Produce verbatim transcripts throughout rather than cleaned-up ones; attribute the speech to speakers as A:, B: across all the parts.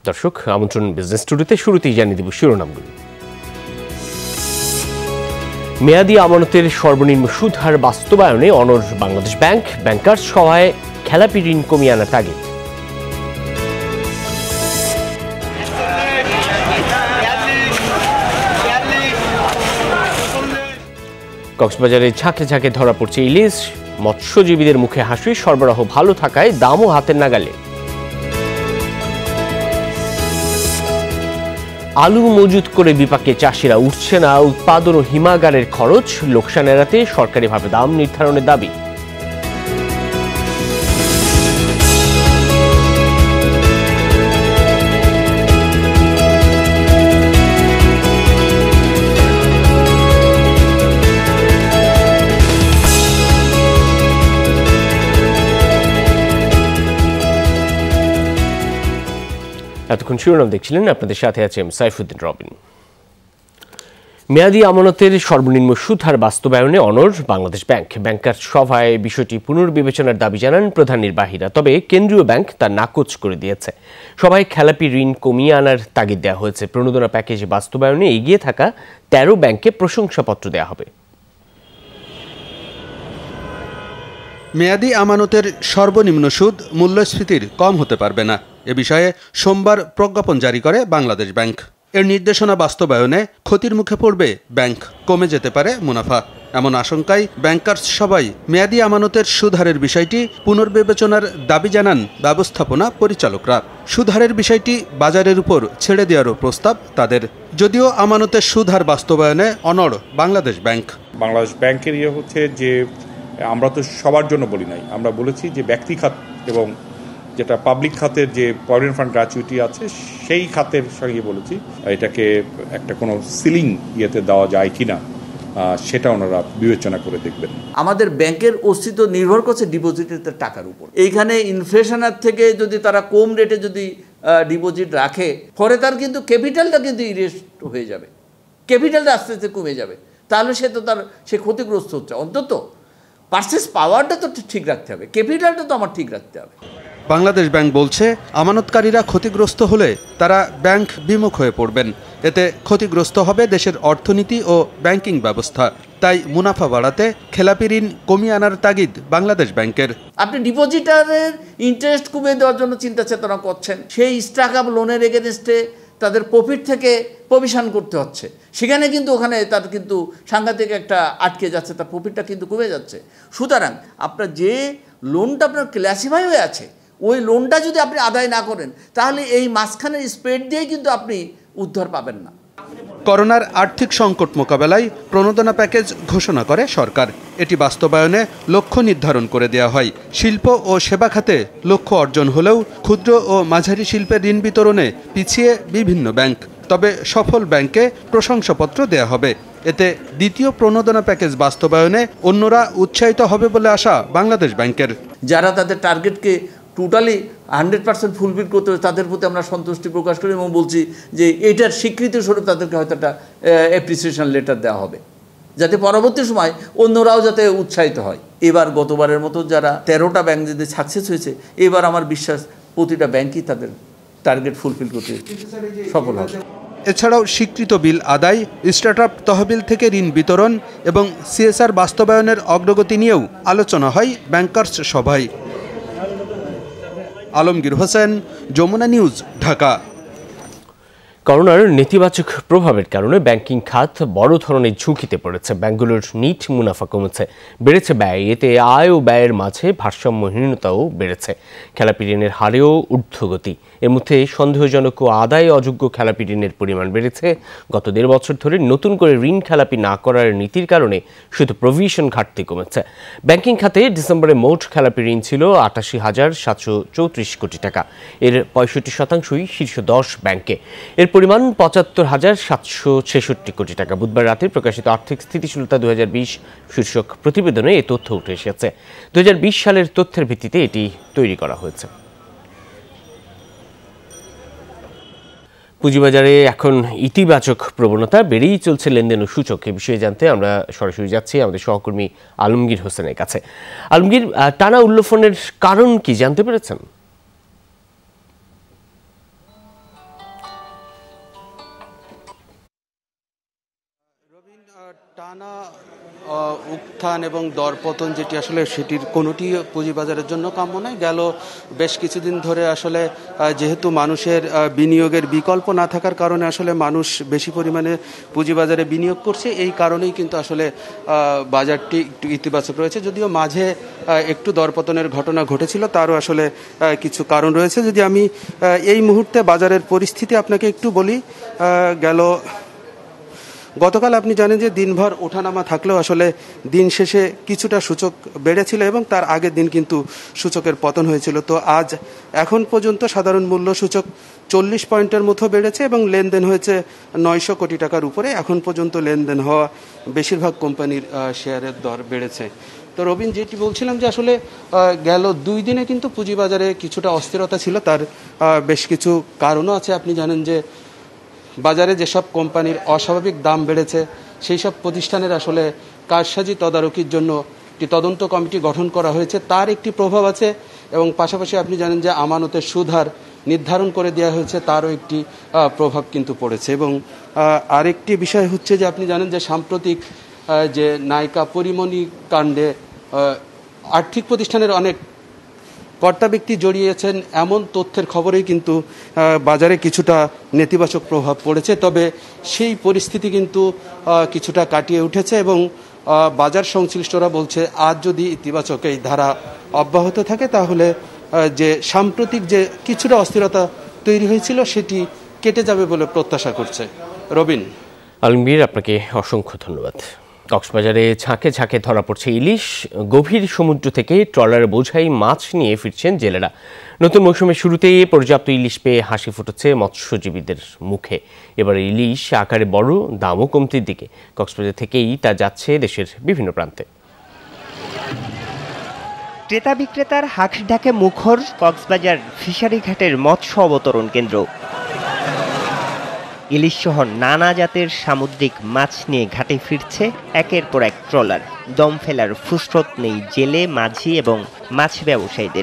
A: দর্শক, আমন্ত্রণ বিজনেস স্টুডিওতে। শুরুতেই জানিয়ে দেব শিরোনামগুলো। মেয়াদি আমানতের সর্বনিম্ন সুদ হার বাস্তবায়নে অনড় বাংলাদেশ ব্যাংক, ব্যাংকার্স সভায় খেলাপি ঋণ কমিয়ে আনার তাগিদ। কক্সবাজারে ঝাঁকে ঝাঁকে ধরা পড়ছে ইলিশ, মৎস্যজীবীদের মুখে হাসি, সরবরাহ ভালো থাকায় দামও হাতের নাগালে। আলু মজুত করে বিপাকে চাষিরা, উঠছে না উৎপাদন ও হিমাগারের খরচ, লোকসান এড়াতে সরকারিভাবে দাম নির্ধারণের দাবি। এতক্ষণ শিরোনাম দেখছিলেন, আপনাদের সাথে আছে আমি সাইফুদ্দিন রবিন। মেয়াদি আমানতের সর্বনিম্ন সুদ হার বাস্তবায়নে অনড় বাংলাদেশ ব্যাংক, ব্যাংকার্স সভায় বিষয়টি পুনর্বিবেচনার দাবি জানান প্রধান নির্বাহীরা। তবে কেন্দ্রীয় ব্যাংক তা নাকচ করে দিয়েছে। সভায় খেলাপি ঋণ কমিয়ে আনার তাগিদ দেওয়া হয়েছে। প্রণোদনা প্যাকেজ বাস্তবায়নে এগিয়ে থাকা তেরো ব্যাংককে প্রশংসাপত্র দেওয়া হবে।
B: মেয়াদি আমানতের সর্বনিম্ন সুদ মূল্যস্ফীতির কম হতে পারবে না, এ বিষয়ে সোমবার প্রজ্ঞাপন জারি করে বাংলাদেশ ব্যাংক। এর নির্দেশনা বাস্তবায়নে ক্ষতির মুখে পড়বে ব্যাংক, কমে যেতে পারে মুনাফা। এমন আশঙ্কায় ব্যাংকার্স সবাই মেয়াদি আমানতের সুদহারের বিষয়টি পুনর্বিবেচনার দাবি জানান ব্যবস্থাপনা পরিচালকরা। সুদহারের বিষয়টি বাজারের উপর ছেড়ে দেওয়ারও প্রস্তাব তাদের, যদিও আমানতের সুদহার বাস্তবায়নে অনড় বাংলাদেশ ব্যাংক।
C: বাংলাদেশ ব্যাংকের ইয়ে হচ্ছে যে আমরা তো সবার জন্য বলি নাই, আমরা বলেছি যে ব্যক্তি খাত এবং যেটা পাবলিক খাতের যে প্রভিডেন্ট ফান্ড গ্র্যাচুইটি আছে সেই খাতের সঙ্গে বলেছি এটাকে একটা কোনো সিলিং ইয়েতে দেওয়া যায় কিনা সেটা ওনারা বিবেচনা করে দেখবেন।
D: আমাদের ব্যাংকের অস্তিত্ব নির্ভর করছে ডিপোজিটের টাকার উপর। এইখানে ইনফ্লেশনের থেকে যদি তারা কম রেটে যদি ডিপোজিট রাখে, পরে তার কিন্তু ক্যাপিটালটা কিন্তু ইরেস্ট হয়ে যাবে, ক্যাপিটালটা আস্তে আস্তে কমে যাবে, তাহলে সে তো তার সে ক্ষতিগ্রস্ত হচ্ছে। অন্তত পারচেস পাওয়ারটা তো ঠিক রাখতে হবে, ক্যাপিটালটা তো আমার ঠিক রাখতে হবে।
B: বাংলাদেশ ব্যাংক বলছে আমানতকারীরা ক্ষতিগ্রস্ত হলে তারা ব্যাংক বিমুখ হয়ে পড়বেন, এতে ক্ষতিগ্রস্ত হবে দেশের অর্থনীতি ও ব্যাংকিং ব্যবস্থা। তাই মুনাফা বাড়াতে খেলাপি ঋণ কমিয়ে আনার তাগিদ বাংলাদেশ ব্যাংকের।
D: আপনি ডিপোজিটারের ইন্টারেস্ট কমিয়ে দেওয়ার জন্য চিন্তা চেতনা করছেন, সেই স্টাক আপ লোনের এগেনস্টে তাদের প্রফিট থেকে প্রভিশন করতে হচ্ছে, সেখানে কিন্তু ওখানে তার কিন্তু সাংঘাতিক একটা আটকে যাচ্ছে, তার প্রফিটটা কিন্তু কমে যাচ্ছে। সুতরাং আপনার যে লোনটা আপনার ক্লাসিফাই হয়ে আছে, ওই লোনটা যদি আপনি আদায় না করেন, তাহলে এই মাঝখানের স্প্রেড দিয়ে কিন্তু আপনি উদ্ধার পাবেন না।
B: করোনার আর্থিক সংকট মোকাবেলায় প্রণোদনা প্যাকেজ ঘোষণা করে সরকার। এটি বাস্তবায়নে লক্ষ্য নির্ধারণ করে দেওয়া হয়। শিল্প ও সেবা খাতে লক্ষ্য অর্জন হলেও ক্ষুদ্র ও মাঝারি শিল্পের ঋণ বিতরণে পিছিয়ে বিভিন্ন ব্যাংক। তবে সফল ব্যাংকে প্রশংসাপত্র দেওয়া হবে। এতে দ্বিতীয় প্রণোদনা প্যাকেজ বাস্তবায়নে অন্যরা উৎসাহিত হবে বলে আশা বাংলাদেশ ব্যাংকের।
D: যারা তাদের টার্গেটকে টোটালি হান্ড্রেড পার্সেন্ট ফুলফিল করতে হবে, তাদের প্রতি আমরা সন্তুষ্টি প্রকাশ করি এবং বলছি যে এটার স্বীকৃতি স্বরূপ তাদেরকে হয়তো একটা অ্যাপ্রিসিয়েশন লেটার দেওয়া হবে, যাতে পরবর্তী সময় অন্যরাও যাতে উৎসাহিত হয়। এবার গতবারের মতো যারা তেরোটা ব্যাংক যদি সাকসেস হয়েছে, এবার আমার বিশ্বাস প্রতিটা ব্যাংকই তাদের টার্গেট ফুলফিল করতে সফল হবে।
B: এছাড়াও স্বীকৃত বিল আদায়, স্টার্টআপ তহবিল থেকে ঋণ বিতরণ এবং সিএসআর বাস্তবায়নের অগ্রগতি নিয়েও আলোচনা হয় ব্যাংকার্স সভায়। আলমগীর হোসেন, যমুনা নিউজ, ঢাকা।
A: করোনার নেতিবাচক প্রভাবের কারণে ব্যাংকিং খাত বড় ধরনের ঝুঁকিতে পড়েছে। ব্যাংকগুলোর নিট মুনাফা কমেছে, বেড়েছে ব্যয়, এতে আয় ও ব্যয়ের মাঝে ভারসাম্যহীনতাও বেড়েছে। খেলাপি ঋণের হারেও ঊর্ধ্বগতি। এর মধ্যে সন্দেহজনক ও আদায় অযোগ্য খেলাপি ঋণের পরিমাণ বেড়েছে। গত দেড় বছর ধরে নতুন করে ঋণ খেলাপি না করার নীতির কারণে শুধু প্রভিশন ঘাটতি কমেছে। ব্যাংকিং খাতে ডিসেম্বরে মোট খেলাপি ঋণ ছিল আটাশি হাজার সাতশো চৌত্রিশ কোটি টাকা। এর পঁয়ষট্টি শতাংশই শীর্ষ দশ ব্যাংকে। এর পরিমাণ পঁচাত্তর হাজার সাতশো ছেষট্টি কোটি টাকা। বুধবার রাতে প্রকাশিত আর্থিক স্থিতিশীলতা দু হাজার বিশ শীর্ষক প্রতিবেদনে এই তথ্য উঠে এসেছে। দু হাজার বিশ সালের তথ্যের ভিত্তিতে এটি তৈরি করা হয়েছে। পুঁজিবাজারে এখন ইতিবাচক প্রবণতা, বেড়েই চলছে লেনদেন ও সূচক। এ বিষয়ে জানতে আমরা সরাসরি যাচ্ছি আমাদের সহকর্মী আলমগীর হোসেনের কাছে। আলমগীর, টানা উল্লফনের কারণ কি জানতে পেরেছেন?
B: টানা উত্থান এবং দরপতন যেটি আসলে সেটির কোনোটি পুঁজিবাজারের জন্য কাম্য নয়। গেল বেশ কিছুদিন ধরে আসলে যেহেতু মানুষের বিনিয়োগের বিকল্প না থাকার কারণে আসলে মানুষ বেশি পরিমাণে পুঁজিবাজারে বিনিয়োগ করছে, এই কারণেই কিন্তু আসলে বাজারটি একটু ইতিবাচক রয়েছে। যদিও মাঝে একটু দরপতনের ঘটনা ঘটেছিল, তারও আসলে কিছু কারণ রয়েছে। যদি আমি এই মুহূর্তে বাজারের পরিস্থিতি আপনাকে একটু বলি, গেল গতকাল আপনি জানেন যে দিনভর ওঠানামা থাকলেও আসলে দিন শেষে কিছুটা সূচক বেড়েছিল এবং তার আগের দিন কিন্তু সূচকের পতন হয়েছিল। তো আজ এখন পর্যন্ত সাধারণ মূল্য সূচক চল্লিশ পয়েন্টের মতো বেড়েছে এবং লেনদেন হয়েছে নয়শো কোটি টাকার উপরে। এখন পর্যন্ত লেনদেন হওয়া বেশিরভাগ কোম্পানির শেয়ারের দর বেড়েছে। তো রবিন, যেটি বলছিলাম যে আসলে গেল দুই দিনে কিন্তু পুঁজিবাজারে কিছুটা অস্থিরতা ছিল, তার বেশ কিছু কারণও আছে। আপনি জানেন যে বাজারে যেসব কোম্পানির অস্বাভাবিক দাম বেড়েছে সেই সব প্রতিষ্ঠানের আসলে কারসাজি তদারকির জন্য একটি তদন্ত কমিটি গঠন করা হয়েছে, তার একটি প্রভাব আছে। এবং পাশাপাশি আপনি জানেন যে আমানতের সুদ হার নির্ধারণ করে দেওয়া হয়েছে, তারও একটি প্রভাব কিন্তু পড়েছে। এবং আরেকটি বিষয় হচ্ছে যে আপনি জানেন যে সাম্প্রতিক যে নায়িকা পরিমণি কাণ্ডে আর্থিক প্রতিষ্ঠানের অনেক কর্তা ব্যক্তি জড়িয়েছেন এমন তথ্যের খবরেই কিন্তু বাজারে কিছুটা নেতিবাচক প্রভাব পড়েছে। তবে সেই পরিস্থিতি কিন্তু কিছুটা কাটিয়ে উঠেছে এবং বাজার সংশ্লিষ্টরা বলছে আজ যদি ইতিবাচক এই ধারা অব্যাহত থাকে তাহলে যে সাম্প্রতিক যে কিছুটা অস্থিরতা তৈরি হয়েছিল সেটি কেটে যাবে বলে প্রত্যাশা করছে। রবিন।
A: আলমগীর, আপনাকে অসংখ্য ধন্যবাদ। কক্সবাজারে ঝাঁকে ঝাঁকে ধরা পড়ছে ইলিশ। গভীর সমুদ্র থেকে ট্রলার বোঝাই মাছ নিয়ে ফিরছেন জেলেরা। নতুন মৌসুমের শুরুতেই পর্যাপ্ত ইলিশ পেয়ে হাসি ফুটেছে মৎস্যজীবীদের মুখে। এবার ইলিশ আকারে বড়, দামও কমতির দিকে। কক্সবাজার থেকেই তা যাচ্ছে দেশের বিভিন্ন প্রান্তে।
E: ক্রেতা বিক্রেতার হাঁক ডাকে মুখর কক্সবাজার ফিশারি ঘাটের মৎস্য অবতরণ কেন্দ্র। ইলিশ সহ নানা জাতের সামুদ্রিক মাছ নিয়ে ঘাটে ফিরছে একের পর এক ট্রলার। দম ফেলার ফুসরত নেই জেলে, মাঝি এবং মাছ ব্যবসায়ীদের।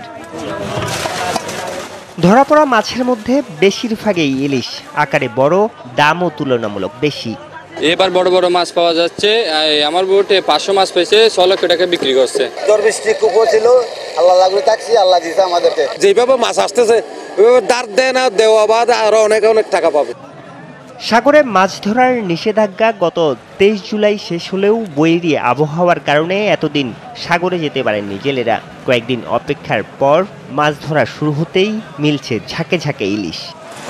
E: ধরা পড়া মাছের মধ্যে বেশিরভাগই ইলিশ, আকারে বড়, দামও তুলনামূলক বেশি।
F: এবার বড় বড় মাছ পাওয়া যাচ্ছে। আমার বোটে পাঁচশো মাছ পেয়েছে, ছ লক্ষ টাকা বিক্রি করছে।
G: বৃষ্টি কুকুর ছিল, আল্লাহ লাগবে থাকছি, আল্লাহ দিছে আমাদেরকে। যেভাবে মাছ আসতেছে দাঁড় দেয় না, দেওয়া বাদ আরো অনেক অনেক টাকা পাবে।
E: সাগরে মাছ ধরার নিষেধাজ্ঞা গত তেইশ জুলাই শেষ হলেও বৈরী আবহাওয়ার কারণে এতদিন সাগরে যেতে পারেননি জেলেরা। কয়েকদিন অপেক্ষার পর মাছ ধরা শুরু হতেই মিলছে ঝাঁকে ঝাঁকে ইলিশ।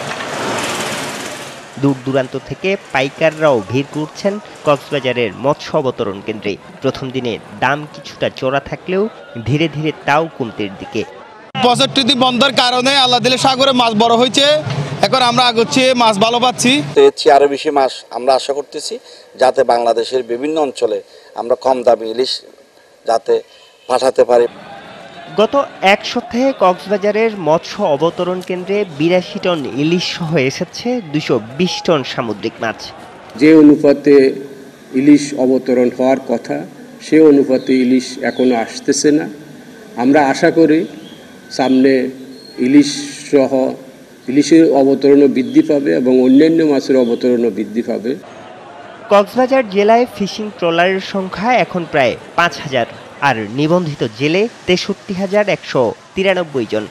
E: দূর দূরান্ত থেকে পাইকাররাও ভিড় করছেন কক্সবাজারের মৎস্য অবতরণ কেন্দ্রে। প্রথম দিনে দাম কিছুটা চড়া থাকলেও ধীরে ধীরে তাও কমতির দিকে।
H: পঁয়ষট্টি বন্ধের কারণে আল্লাহ দিলে সাগরে মাছ বড় হয়েছে, এখন আমরা আগোচ্ছি, মাছ ভালো পাচ্ছি।
G: এর চেয়ে আরো বেশি মাছ আমরা আশা করতেছি, যাতে বাংলাদেশের বিভিন্ন অঞ্চলে আমরা কম দামে ইলিশ যাতে পাঠাতে পারি।
E: গত এক সপ্তাহে কক্সবাজারের মৎস্য অবতরণ কেন্দ্রে বিরাশি টন ইলিশ সহ এসেছে দুশো বিশ টন সামুদ্রিক মাছ।
I: যে অনুপাতে ইলিশ অবতরণ হওয়ার কথা সে অনুপাতে ইলিশ এখনো আসতেছে না। আমরা আশা করি সামনে ইলিশ সহ ইলিশের অবতরণও বৃদ্ধি পাবে এবং অন্যান্য মাছের অবতরণও বৃদ্ধি পাবে।
E: কক্সবাজার জেলায় ফিশিং ট্রলারের সংখ্যা এখন প্রায় পাঁচ হাজার, আর নিবন্ধিত জেলে তেষট্টি হাজার একশো তিরানব্বই জন।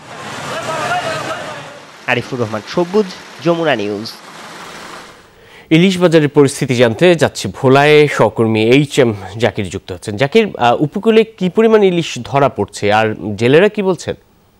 E: আরিফুর রহমান সবুজ, যমুনা নিউজ।
A: ইলিশ বাজারের পরিস্থিতি জানতে যাচ্ছি ভোলায়। সহকর্মী এইচ এম জাকির যুক্ত হচ্ছেন। জাকির, উপকূলে কি পরিমাণ ইলিশ ধরা পড়ছে আর জেলেরা কি বলছেন?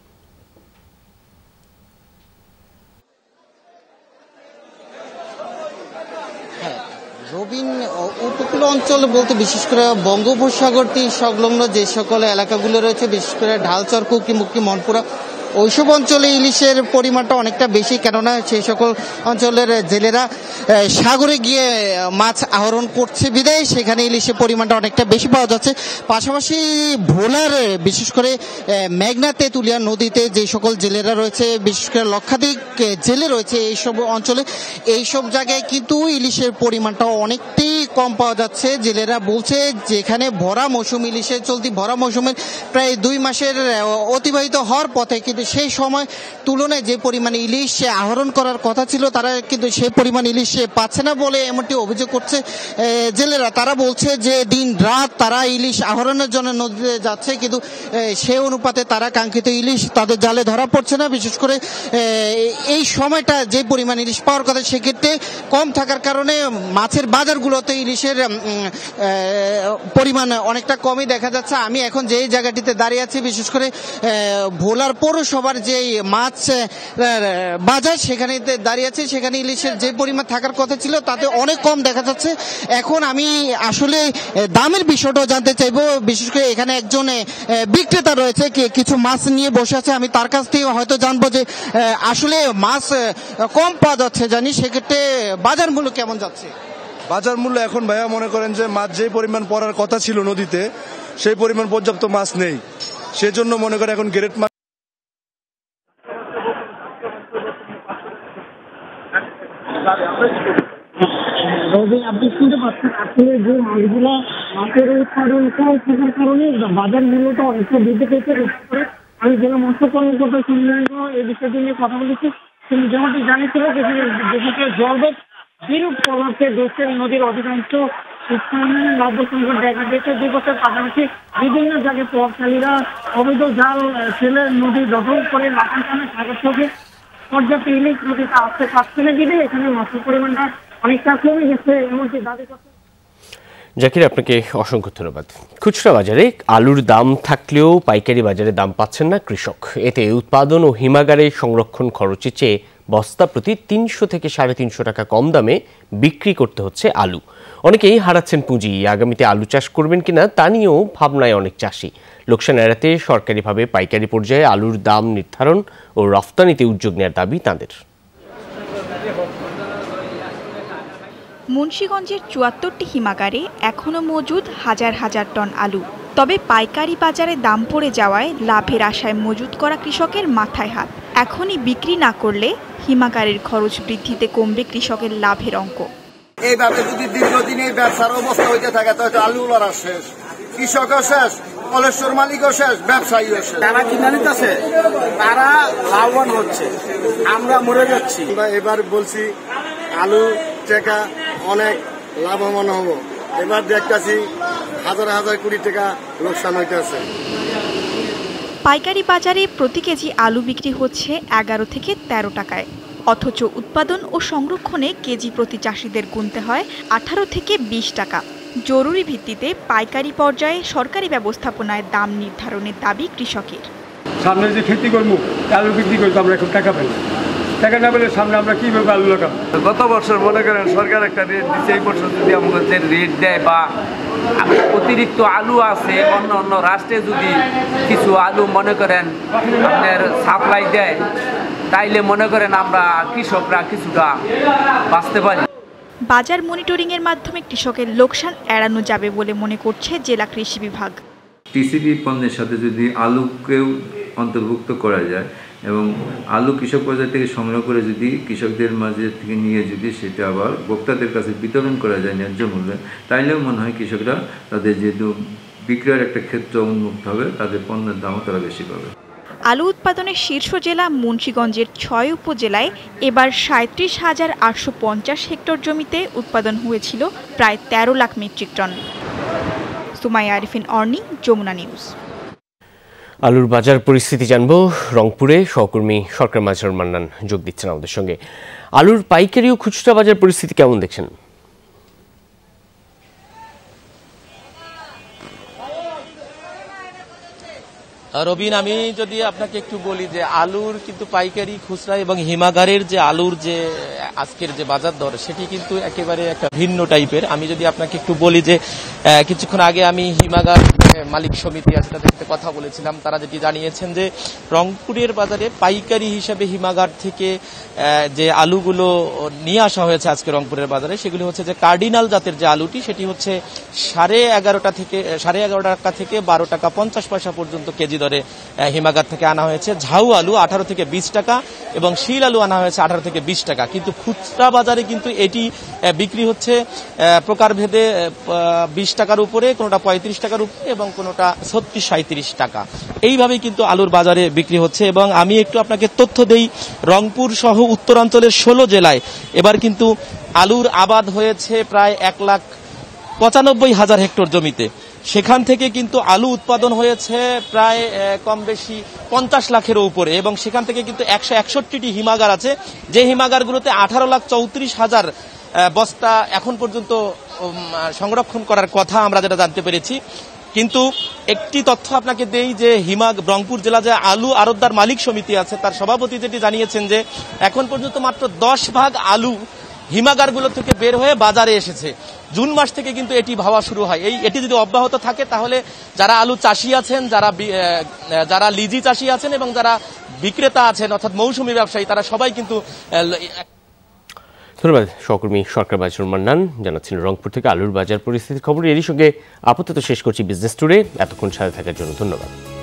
J: রবিন, উপকূল অঞ্চল বলতে বিশেষ করে বঙ্গোপসাগরটি সংলগ্ন যে সকল এলাকাগুলো রয়েছে, বিশেষ করে ঢালচর, কুকিমুখী, মনপুরা, ওইসব অঞ্চলে ইলিশের পরিমাণটা অনেকটা বেশি, কেননা সেই সকল অঞ্চলের জেলেরা সাগরে গিয়ে মাছ আহরণ করছে বিদায় সেখানে ইলিশের পরিমাণটা অনেকটা বেশি পাওয়া যাচ্ছে। পাশাপাশি ভোলার বিশেষ করে মেঘনা তেঁতুলিয়া নদীতে যে সকল জেলেরা রয়েছে, বিশেষ করে লক্ষাধিক জেলে রয়েছে এইসব অঞ্চলে, এইসব জায়গায় কিন্তু ইলিশের পরিমাণটাও অনেকটাই কম পাওয়া যাচ্ছে। জেলেরা বলছে যেখানে ভরা মৌসুম, ইলিশের চলতি ভরা মৌসুমের প্রায় দুই মাসের অতিবাহিত হওয়ার পথে কিন্তু সেই সময় তুলনায় যে পরিমাণে ইলিশ আহরণ করার কথা ছিল তারা কিন্তু সেই পরিমাণ ইলিশ পাচ্ছে না বলে এমনটি অভিযোগ করছে জেলেরা। তারা বলছে যে দিন রাত তারা ইলিশ আহরণের জন্য নদীতে যাচ্ছে, কিন্তু সে অনুপাতে তারা কাঙ্ক্ষিত ইলিশ তাদের জালে ধরা পড়ছে না। বিশেষ করে এই সময়টা যে পরিমাণ ইলিশ পাওয়ার কথা সেক্ষেত্রে কম থাকার কারণে মাছের বাজারগুলোতে ইলিশের পরিমাণ অনেকটা কমই দেখা যাচ্ছে। আমি এখন যে জায়গাটিতে দাঁড়িয়ে আছি, বিশেষ করে ভোলার পৌরসভার যে মাছ বাজার সেখানে দাঁড়িয়ে আছি, সেখানে ইলিশের যে পরিমাণ থাকার কথা ছিল তাতে অনেক কম দেখা যাচ্ছে। এখন আমি আসলে দামের বিষয়টাও জানতে চাইবো। বিশেষ করে এখানে একজন বিক্রেতা রয়েছে, কিছু মাছ নিয়ে বসে আছে, আমি তার কাছ থেকে হয়তো জানবো যে আসলে মাছ কম পাওয়া যাচ্ছে জানি, সেক্ষেত্রে বাজার মূল্য কেমন যাচ্ছে?
K: বাজার মূল্য এখন ভাইয়া মনে করেন যে মাছ যে পরিমাণ পড়ার কথা ছিল নদীতে সেই পরিমাণ পর্যাপ্ত মাছ নেই, সেজন্য মনে করেন এখন গ্রেট মাছ
L: আপনি শুনতে পাচ্ছেন আসলে যে মাছগুলো মাছের উৎপাদন কম থাকার কারণে বাজার মূল্যটা অনেকটা বৃদ্ধি পেয়েছে। আমি জেলা মৎস্য কর্মকর্তা সম্মানিত এই বিষয়টি নিয়ে কথা বলেছি। তিনি যেমনটি জানিয়েছিল যেখানে জলবেগ বিরূপ প্রভাবে দেশের নদীর অধিকাংশ স্থানে নব্য সংকট দেখা দিয়েছে। দুই বছর পাশাপাশি বিভিন্ন জায়গায় প্রভাবশালীরা অবৈধ জাল ফেলে নদী দখল করে লাফান টানে সাগর থেকে পর্যাপ্ত ইলিশ নদীতে আসতে পারছে না দিলে এখানে মাছের পরিমাণটা অনেকটা কমে গেছে এমনটি দাবি করছে।
A: জাকির, আপনাকে অসংখ্য ধন্যবাদ। খুচরা বাজারে আলুর দাম থাকলেও পাইকারি বাজারে দাম পাচ্ছেন না কৃষক। এতে উৎপাদন ও হিমাগারে সংরক্ষণ খরচের চেয়ে বস্তা প্রতি তিনশো থেকে সাড়ে তিনশো টাকা কম দামে বিক্রি করতে হচ্ছে আলু। অনেকেই হারাচ্ছেন পুঁজি। আগামীতে আলু চাষ করবেন কিনা তা নিয়েও ভাবনায় অনেক চাষি। লোকসান এড়াতে সরকারিভাবে পাইকারি পর্যায়ে আলুর দাম নির্ধারণ ও রফতানিতে উদ্যোগ নেওয়ার দাবি তাঁদের।
M: মুন্সিগঞ্জের চুয়াত্তরটি হিমাগারে এখনও মজুদ হাজার হাজার টন আলু। তবে পাইকারি বাজারে দাম পড়ে যাওয়ায় লাভের আশায় মজুত করা কৃষকের মাথায় হাত। এখনই বিক্রি না করলে হিমাগারের খরচ বৃদ্ধিতে কমবে কৃষকের লাভের অঙ্ক।
N: এইভাবে যদি দীর্ঘদিন এই ব্যবসার অবস্থা হইতে থাকে তাহলে আলুওয়ালা শেষ, কৃষকও শেষ, কলেশ্বর মালিকও শেষ, ব্যবসায়ীও শেষ। তারা কিনে নিতেছে, তারা লাভবান হচ্ছে, আমরা মরে যাচ্ছি। এবার বলছি আলু টাকা অনেক লাভবান হব, এবার দেখতেছি হাজার হাজার কোটি টাকা লোকসান হইতেছে।
M: পাইকারি বাজারে প্রতি কেজি আলু বিক্রি হচ্ছে এগারো থেকে তেরো টাকায়, অথচ উৎপাদন ও সংরক্ষণে কেজি প্রতি চাষিদের গুনতে হয় আঠারো থেকে বিশ টাকা। জরুরি ভিত্তিতে পাইকারি পর্যায়ে সরকারি ব্যবস্থাপনায় দাম নির্ধারণের দাবি কৃষকের।
O: সামনে যে খেতি করবো আলু বিক্রি করতে আমরা এখন টাকা পাই, টাকা না পেলে সামনে আমরা কিভাবে আলু লাগাবো?
P: গত বছর মনে করেন সরকার একটা রেট দিচ্ছে, এই বছর যদি আমাদের রেট দেয় বা অতিরিক্ত আলু আছে অন্য অন্য রাষ্ট্রে যদি কিছু আলু মনে করেন আপনার সাপ্লাই দেয়, তাইলে মনে করেন আমরা কৃষকরা কিছুটা বাঁচতে পারি।
M: বাজার মনিটরিং এর মাধ্যমে কৃষকের লোকসান এড়ানো যাবে বলে মনে করছে জেলা কৃষি বিভাগ।
Q: টিসিবি পণ্যের সাথে যদি আলুকেও অন্তর্ভুক্ত করা যায় এবং আলু কৃষক বাজার থেকে সংগ্রহ করে যদি কৃষকদের মাঝে থেকে নিয়ে যদি সেটা আবার ভোক্তাদের কাছে বিতরণ করা যায় ন্যায্য মূল্যে, তাইলেও মনে হয় কৃষকরা তাদের যেহেতু বিক্রয়ের একটা ক্ষেত্র উন্মুক্ত হবে, তাদের পণ্যের দামও তারা বেশি পাবে।
M: আলু উৎপাদনের শীর্ষ জেলা মুন্সিগঞ্জের ছয় উপজেলায় এবার সাঁত্রিশ হাজার আটশো পঞ্চাশ হেক্টর জমিতে উৎপাদন হয়েছিল প্রায় তেরো lakh metric ton. Sumaiya Arifin Orni, Jamuna news.
A: আলুর বাজার পরিস্থিতি জানবো রংপুরে। সহকর্মী সরকার মাঝার মান্নান যোগ দিচ্ছেন আমাদের সঙ্গে। আলুর পাইকারি ও খুচরা বাজার পরিস্থিতি কেমন দেখছেন?
R: রবিন, আমি যদি আপনাকে একটু বলি যে আলুর কিন্তু পাইকারি, খুচরা এবং হিমাগারের যে আলুর যে আজকের যে বাজার দর সেটি কিন্তু একেবারে একটা ভিন্ন টাইপের। আমি যদি আপনাকে একটু বলি যে কিছুক্ষণ আগে আমি হিমাগার মালিক সমিতি আছে তাদের সাথে কথা বলেছিলাম, তারা যেটি জানিয়েছেন যে রংপুরের বাজারে পাইকারি হিসাবে হিমাগার থেকে যে আলুগুলো নিয়ে আসা হয়েছে আজকে রংপুরের বাজারে, সেগুলি হচ্ছে যে কার্ডিনাল জাতের যে আলুটি সেটি হচ্ছে সাড়ে এগারোটা থেকে সাড়ে এগারো টাকা থেকে বারো টাকা পঞ্চাশ পয়সা পর্যন্ত কেজি বাজারে হিমাগার থেকে আনা হয়েছে। ঝাউ আলু আঠারো থেকে বিশ টাকা এবং শিল আলু আনা হয়েছে আঠারো থেকে বিশ টাকা, কিন্তু খুচরা বাজারে কিন্তু এটি বিক্রি হচ্ছে প্রকারভেদে বিশ টাকার উপরে, কোনোটা পঁয়ত্রিশ টাকার উপরে এবং কোনোটা ছত্রিশ সাঁত্রিশ টাকা, এইভাবেই কিন্তু আলুর বাজারে বিক্রি হচ্ছে। এবং আমি একটু আপনাকে তথ্য দেই, রংপুর সহ উত্তরাঞ্চলের ষোলো জেলায় এবার কিন্তু আলুর আবাদ হয়েছে প্রায় এক লাখ পঁচানব্বই হাজার হেক্টর জমিতে। সেখান থেকে কিন্তু আলু উৎপাদন হয়েছে প্রায় কম বেশি পঞ্চাশ লাখের উপরে এবং সেখান থেকে কিন্তু একশো একষট্টিটি হিমাগার আছে, যে হিমাগারগুলোতে আঠারো লাখ চৌত্রিশ হাজার বস্তা এখন পর্যন্ত সংরক্ষণ করার কথা আমরা যেটা জানতে পেরেছি। কিন্তু একটি তথ্য আপনাকে দেই যে হিমাগ রংপুর জেলা যে আলু আড়তদার মালিক সমিতি আছে তার সভাপতি যেটি জানিয়েছেন যে এখন পর্যন্ত মাত্র দশ ভাগ আলু হিমাগারগুলো থেকে বের হয়ে বাজারে এসেছে। জুন মাস থেকে কিন্তু এটি ভাবা শুরু হয়। এই এটি যদি অব্যাহত থাকে তাহলে যারা আলু চাষি আছেন, যারা যারা লিজি চাষি আছেন এবং যারা বিক্রেতা আছেন অর্থাৎ মৌসুমী ব্যবসায়ী, তারা সবাই কিন্তু।
A: ধন্যবাদ সহকর্মী সরকার বাজুর মান্নান জানাচ্ছেন রংপুর থেকে আলুর বাজার পরিস্থিতির খবর। এরই সঙ্গে আপাতত শেষ করছি বিজনেস টুডে। এতক্ষণ সাথে থাকার জন্য ধন্যবাদ।